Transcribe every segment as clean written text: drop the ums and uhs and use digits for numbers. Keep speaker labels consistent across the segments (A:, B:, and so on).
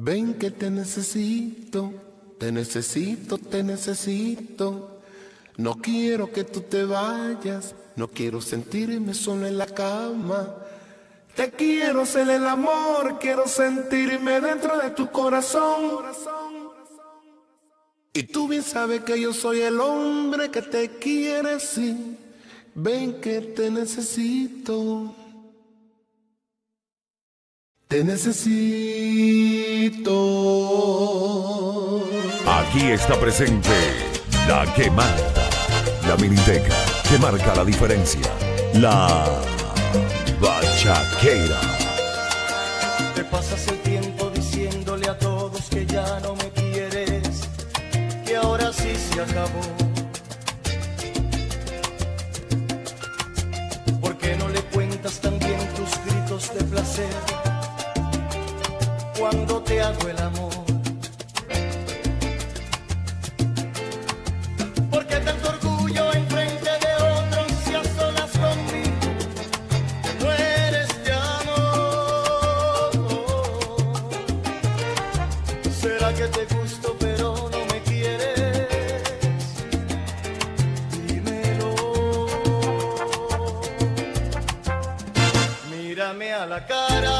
A: Ven que te necesito, te necesito, te necesito. No quiero que tú te vayas, no quiero sentirme solo en la cama. Te quiero hacer el amor, quiero sentirme dentro de tu corazón. Y tú bien sabes que yo soy el hombre que te quiere, sí. Ven que te necesito. Te necesito.
B: Aquí está presente la que manda, la miniteca que marca la diferencia, la bachaquera.
C: Te pasas el tiempo diciéndole a todos que ya no me quieres, que ahora sí se acabó. ¿Por qué no le cuentas también tus gritos de placer cuando te hago el amor? ¿Por qué tanto orgullo enfrente de otros y a solas conmigo? No eres de amor. ¿Será que te gusto pero no me quieres? Dímelo. Mírame a la cara.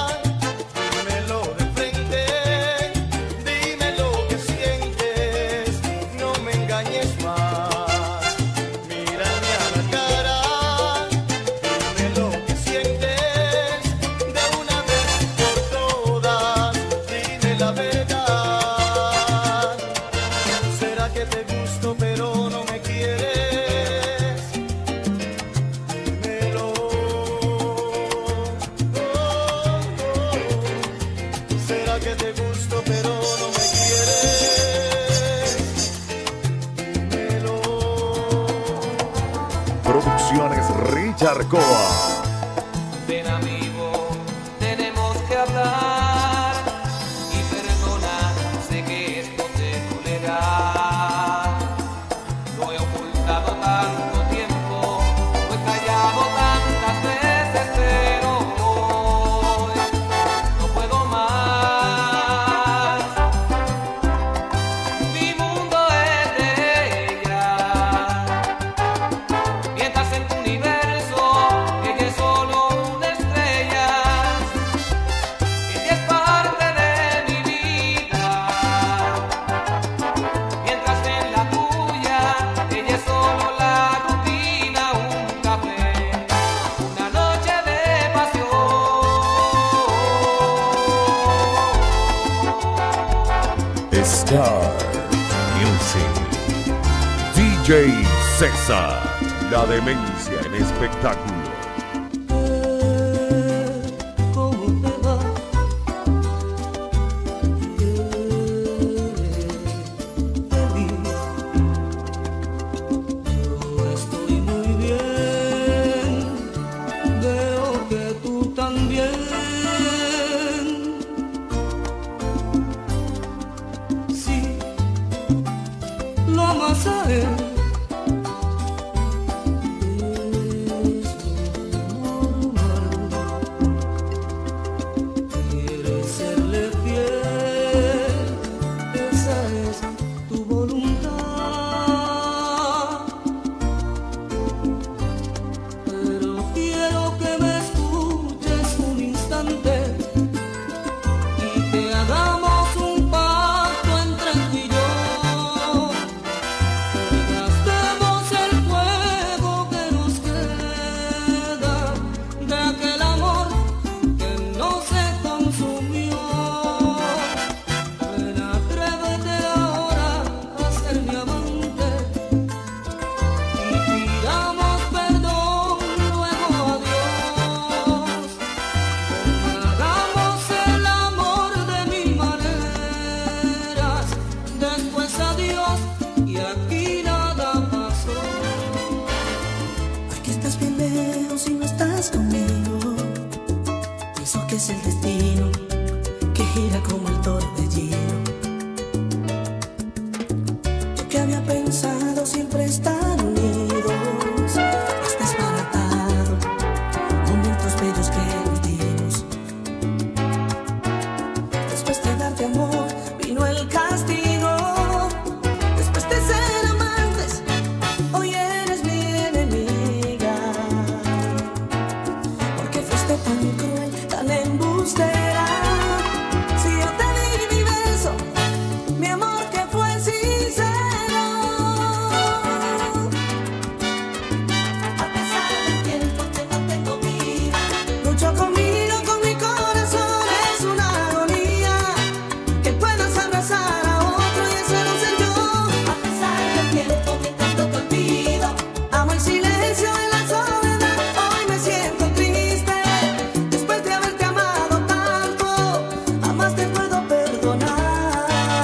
B: Producciones Richarcoa.
D: Ven amigo, tenemos que hablar y perdona, sé que esto te dolerá. No he ocultado tanto tiempo, no he callado tantas veces, pero hoy no puedo más. Mi mundo es de ella, mientras en tu universo ella es solo una estrella. Ella es parte de mi vida, mientras en la tuya ella es solo la rutina, un café, una noche de pasión.
B: Star Music. DJ César. La demencia en espectáculo.
C: ¿Cómo te va? Feliz. Yo estoy muy bien. Veo que tú también. Sí, lo amas a él. Quieres serle fiel, esa es tu voluntad. Pero quiero que me escuches un instante y que hagamos un pacto entre tú y yo. Que gastemos el fuego que nos queda de aquel amor que no se consumió. Ven, atrévete ahora a ser mi amante y pidamos perdón luego a Dios. Ven, hagamos el amor de mil maneras, después adiós y aquí nada pasó.
E: Porque estás bien lejos y no estás conmigo. Pienso que es el destino que gira como el torbellino. Yo que había pensado siempre estar unidos, has desbaratado momentos bellos que nos dimos. Después de dar este amor vino el castigo. Después de ser amantes, hoy eres mi enemiga. Porque fuiste tan cruel, tan embustera. Si yo te di mi beso, mi amor que fue sincero. A pesar del tiempo que no tengo vida, lucho conmigo, con mi corazón. Es una agonía que puedas abrazar a otro y ese no ser yo. A pesar del tiempo que tanto te olvido, amo el silencio y la soledad. Hoy me siento triste después de haberte amado tanto. Jamás te puedo perdonar.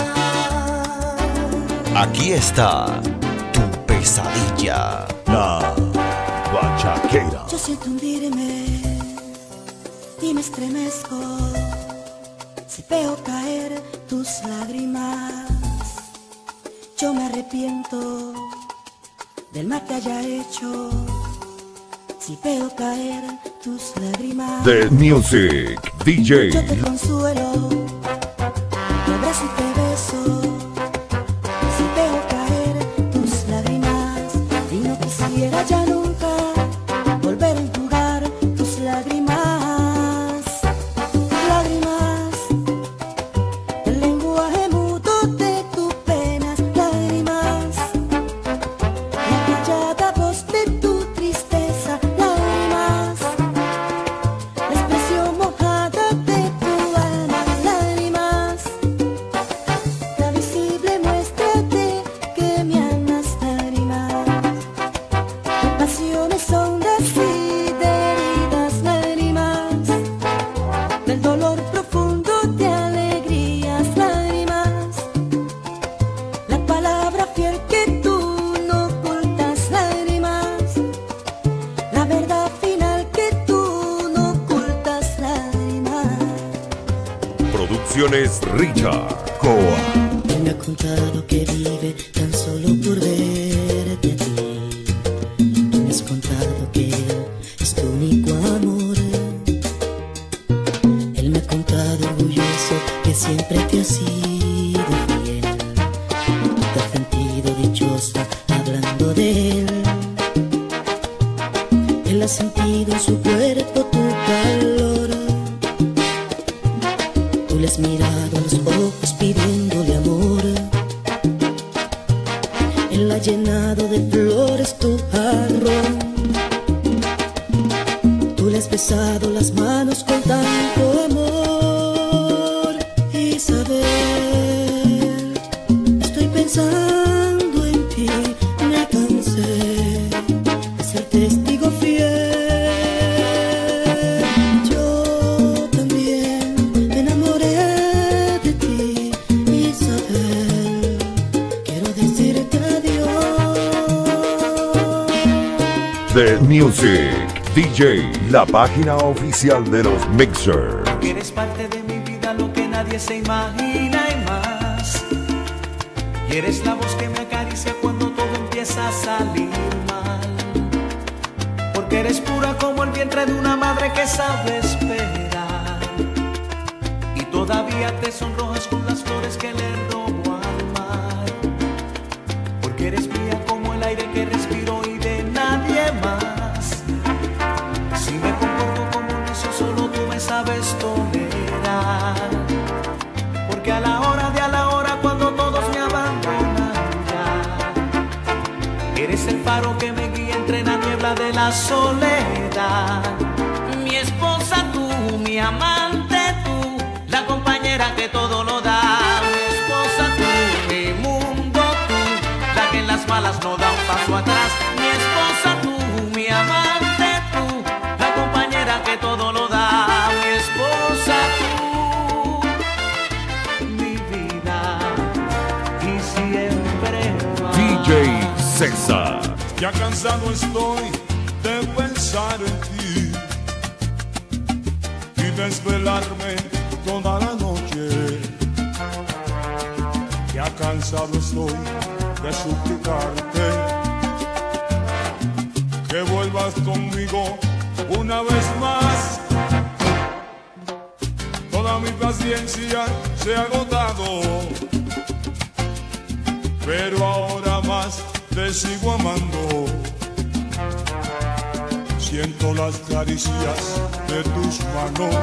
F: Aquí está tu pesadilla.
B: La Bachaquera.
E: Yo siento hundirme y me estremezco si veo caer tus lágrimas. Yo me arrepiento del mal que haya hecho si veo caer tus lágrimas.
B: The Music DJ.
E: Yo te consuelo, te abrazo y te beso si veo caer tus lágrimas. Y no quisiera ya nunca volver a enjugar tus lágrimas. Lágrimas, el lenguaje mudo de tus penas. Lágrimas, la callada voz de tu tristeza. Lágrimas, la expresión mojada de tu alma. Lágrimas, la visible muestra de que me amas. Lágrimas, de pasiones hondas y de heridas. Lágrimas, del dolor profundo de alegrías. Lágrimas, la palabra fiel que tú no ocultas. Lágrimas, la verdad final que tú no ocultas. Lágrimas.
B: Producciones Richard Coa.
E: Él me ha contado que vive tan solo por verte a ti. Tú me has contado que él es tu único amor. Él me ha contado orgulloso que siempre te ha sido fiel. Tú te has sentido dichosa hablando de él. Él ha sentido en su cuerpo tu calor. Tú le has mirado a los ojos pidiéndole amor. Él ha llenado de flores tu jarrón. Tú le has besado las manos con tanto amor. Isabel, estoy pensando en ti. Me cansé de ser testigo fiel. Yo también me enamoré de ti, Isabel. Quiero decirte adiós.
B: The Music DJ. La página oficial de los Mixers.
D: Que eres parte de mi vida, lo que nadie se imagina y más. Y eres la voz que me acaricia cuando todo empieza a salir mal. Porque eres pura como el vientre de una madre que sabe esperar. Y todavía te sonrojas con las flores que le robo al mar. Porque eres mía como el aire que respiro y de nadie más. Si me comporto como un necio, solo tú me sabes tolerar. Porque a la hora cuando todos me abandonan ya, eres el faro que me guía entre la niebla de la soledad. Mi esposa tú, mi amante tú, la compañera que todo lo da. Mi esposa tú, mi mundo tú, la que en las malas no da un paso atrás. Mi esposa tú, mi amante tú, la compañera que todo lo da. Mi esposa tú, mi vida y siempre más.
B: DJ César.
G: Ya cansado estoy de pensar en ti y desvelarme toda la noche. Ya cansado estoy de suplicarte que vuelvas conmigo una vez más. Toda mi paciencia se ha agotado, pero ahora más te sigo amando. Siento las caricias de tus manos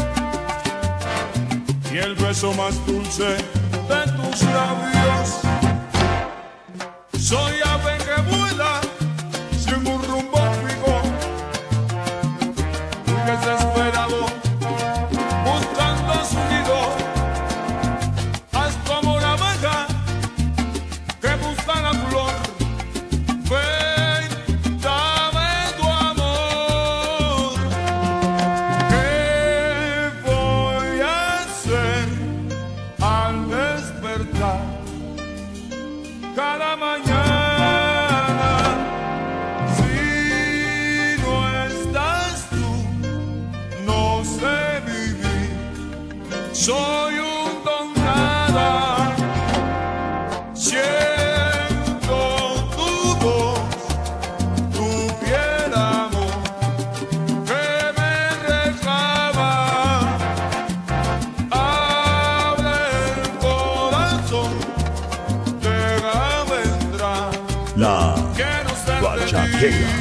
G: y el beso más dulce de tus labios. Soy ave que vuela sin un rumbo fijo, muy desesperado buscando su nido. Haz como la abeja que busca la flor. Ven, dame tu amor. ¿Qué voy a hacer al despertar cada mañana? Si no estás tú, no sé vivir. Soy un don nada. Siento tu voz, tu fiel amor que me reclama. Abre el corazón, déjame entrar.
B: La
G: Quiero ser
B: Bachaquera.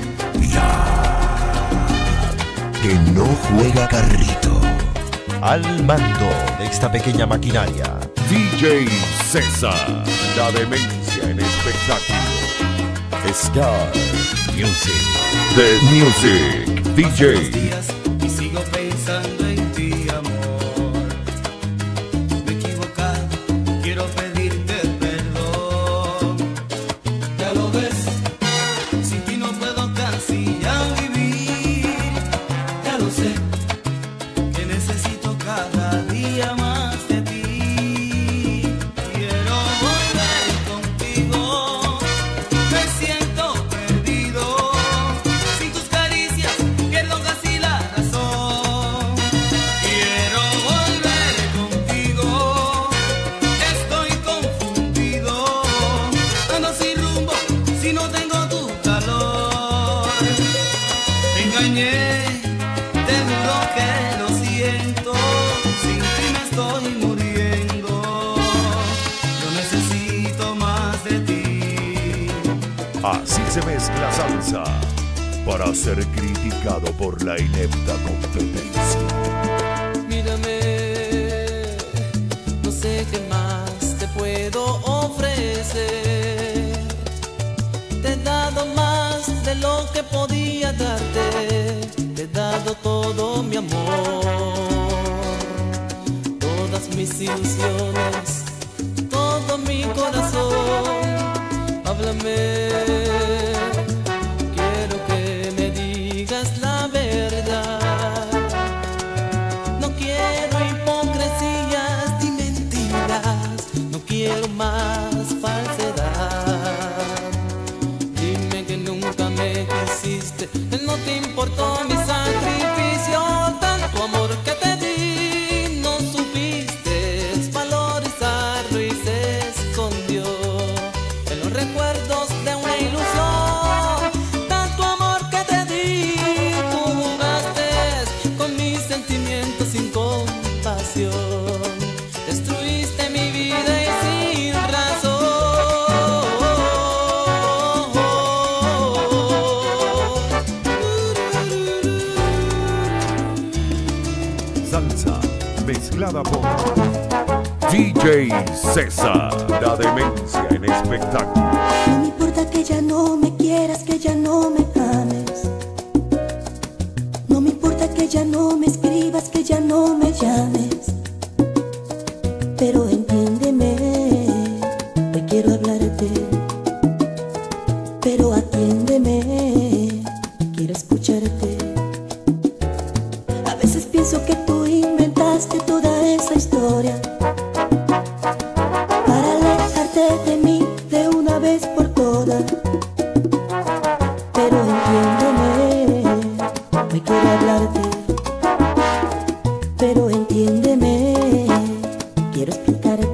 F: Que no juega carrito. Al mando de esta pequeña maquinaria.
B: DJ César, la demencia en espectáculo. Star Music, The Music, DJ.
C: Días y sigo pensando en ti, amor. Me he equivocado, quiero pedirte perdón. Ya lo ves, sin ti no puedo casi ya vivir. Ya lo sé, que necesito cada día más de ti. Quiero volver contigo, me siento perdido. Sin tus caricias pierdo casi la razón. Quiero volver contigo, estoy confundido. Ando sin rumbo si no tengo tu calor. Te engañé, te juro que lo siento. Sin ti me estoy muriendo. Yo necesito más de ti.
B: Así se mezcla salsa para ser criticado por la inepta competencia.
C: Mírame, no sé qué más te puedo ofrecer. Te he dado más de lo que podía darte. Te he dado todo mi amor, todas mis ilusiones, todo mi corazón. Háblame, quiero que me digas la verdad. No quiero hipocresías ni mentiras, no quiero más falsedad. Dime que nunca me quisiste, que no te importó mi sacrificio. Tanto amor que te di, no supiste valorizarlo y se escondió en los recuerdos de una ilusión. Tanto amor que te di, tú jugaste con mis sentimientos sin compasión. Destruiste mi vida y sin razón.
B: Salsa mezclada por DJ César, la demencia en espectáculo.
E: No me importa que ya no me quieras, que ya no me ames. No me importa que ya no me escribas, que ya no me llames. Pero entiéndeme, hoy quiero hablarte. Pero atiéndeme, quiero escucharte. A veces pienso que tú inventaste toda esa historia para alejarte de mí de una vez por todas. Pero entiéndeme, hoy quiero hablarte. Pero entiéndeme, quiero explicarte.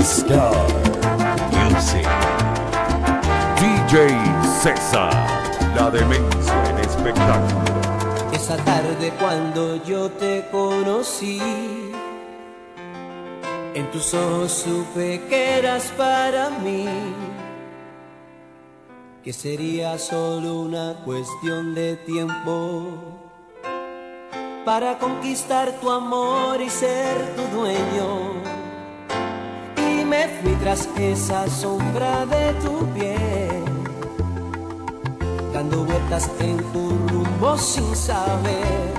B: Star Music. DJ César, la demencia en espectáculo.
C: Esa tarde cuando yo te conocí, en tus ojos supe que eras para mí, que sería solo una cuestión de tiempo para conquistar tu amor y ser tu dueño. Y me fui tras esa sombra de tu piel, dando vueltas en tu rumbo sin saber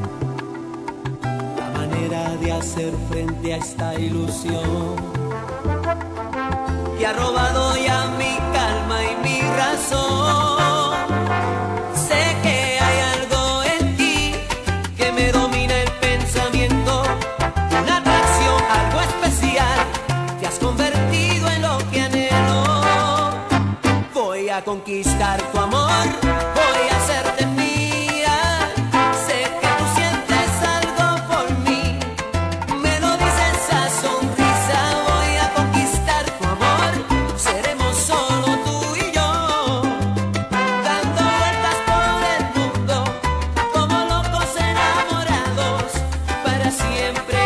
C: la manera de hacer frente a esta ilusión que ha robado ya mi calma y mi razón. Sé que hay algo en ti que me domina el pensamiento, una atracción, algo especial. Te has convertido en lo que anhelo. Voy a conquistar tu amor, voy a hacerte mía. Sé que tú sientes algo por mí, me lo dice esa sonrisa. Voy a conquistar tu amor, seremos solo tú y yo, dando vueltas por el mundo como locos enamorados para siempre.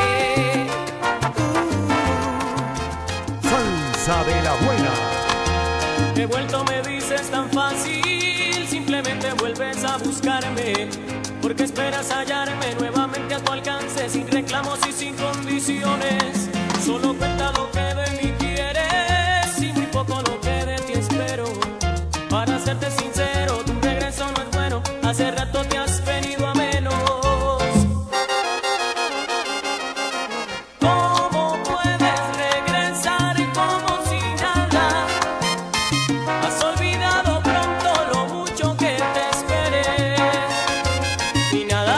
B: Salsa de la buena.
H: He vuelto, me dices tan fácil, simplemente vuelves a buscarme, porque esperas hallarme nuevamente a tu alcance, sin reclamos y sin condiciones. Solo cuenta lo que de mí quieres y muy poco lo que de ti espero. Para serte sincero, tu regreso no es bueno, hace rato te has venido a menos. ¿Cómo puedes regresar como si nada? Has olvidado pronto lo mucho que te esperé. Y nada,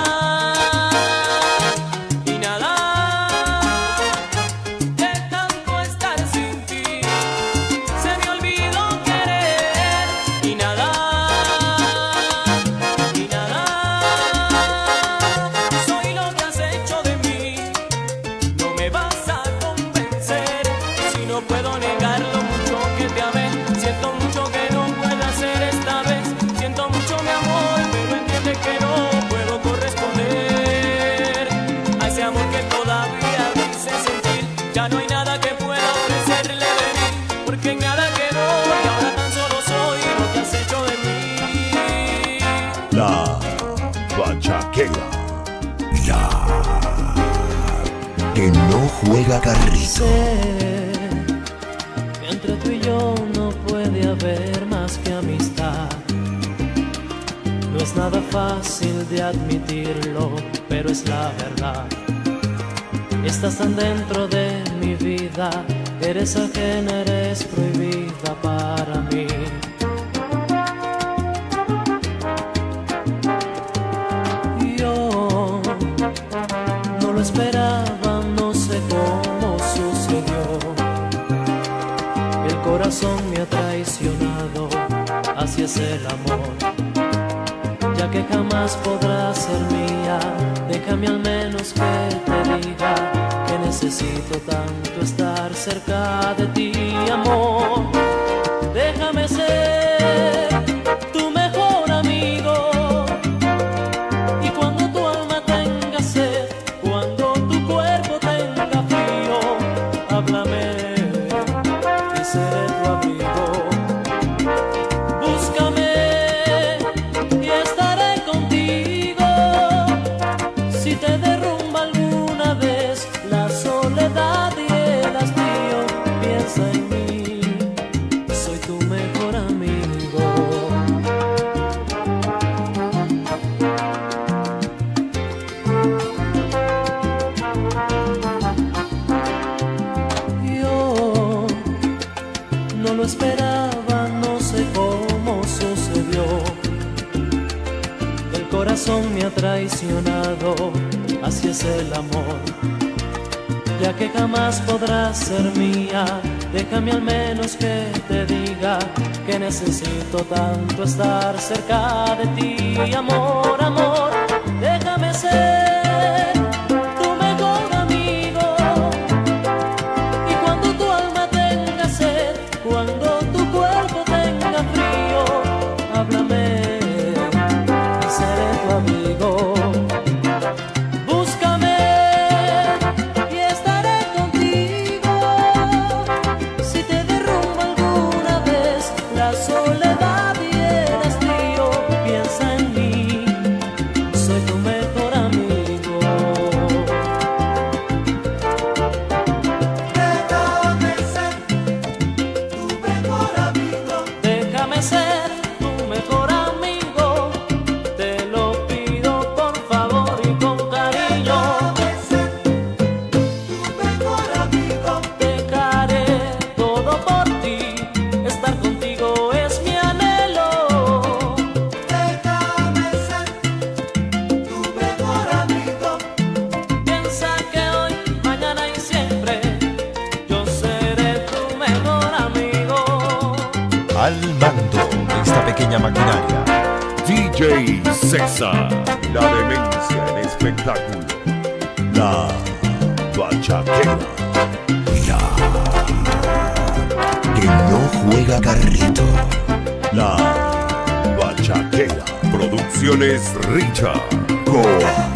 H: de tanto estar sin ti, se me olvidó querer. Y nada, soy lo que has hecho de mí. No me vas a convencer si no puedo negar lo mucho que te amé. Siento mucho que no pueda hacer esta vez. Siento mucho mi amor, pero entiende que no puedo corresponder a ese amor que todavía dice sentir. Ya no hay nada que pueda ofrecerle de mí, porque en nada quedó y ahora tan solo soy lo que has hecho de mí.
B: La Bachaquera. La
F: Que no juega carrito.
C: Sé que entre tú y yo no puede haber más que amistad. No es nada fácil de admitirlo, pero es la verdad. Estás tan dentro de mi vida, eres ajena, eres prohibida para mí. Yo no lo esperaba, no sé cómo sucedió. El corazón me ha traicionado, así es el amor. Ya que jamás podrás ser mía, déjame al menos que te diga que necesito tanto estar cerca de ti, amor. Déjame ser tu mejor amigo, y cuando tu alma tenga sed, cuando tu cuerpo tenga frío, háblame y seré tu abrigo. Búscame y estaré contigo. Si te derrumba alguna vez la soledad y el hastío, piensa en mí, soy tu mejor amigo. Yo no lo esperaba, no sé cómo sucedió. El corazón me ha traicionado, así es el amor. Ya que jamás podrás ser mía, déjame al menos que te diga que necesito tanto estar cerca de ti, amor, amor. Déjame ser tu mejor amigo, y cuando tu alma
F: Al mando de esta pequeña maquinaria,
B: DJ César, la demencia en espectáculo, la bachaquera.
F: mira, que no juega carrito.
B: La bachaquera. Producciones Richard Goa.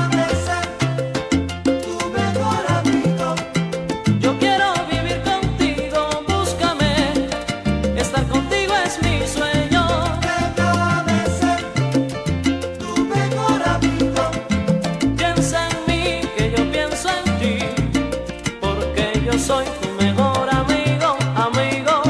C: Yo quiero vivir contigo, búscame, estar contigo es mi sueño. Déjame ser tu mejor amigo. Piensa en mí, que yo pienso en ti, porque yo soy tu mejor amigo, amigo.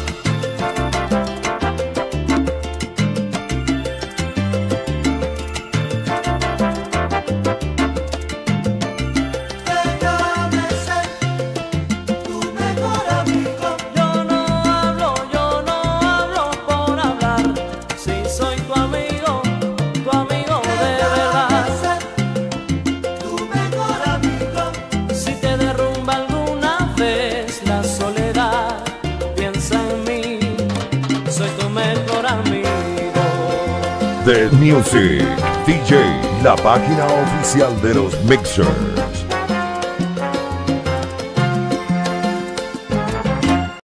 C: Déjame ser tu mejor amigo. Yo no hablo por hablar. Si soy tu amigo de verdad. Tu mejor amigo. Si te derrumba alguna vez la soledad, piensa en mí, soy tu mejor amigo.
B: The Music DJ, la página oficial de los mixers.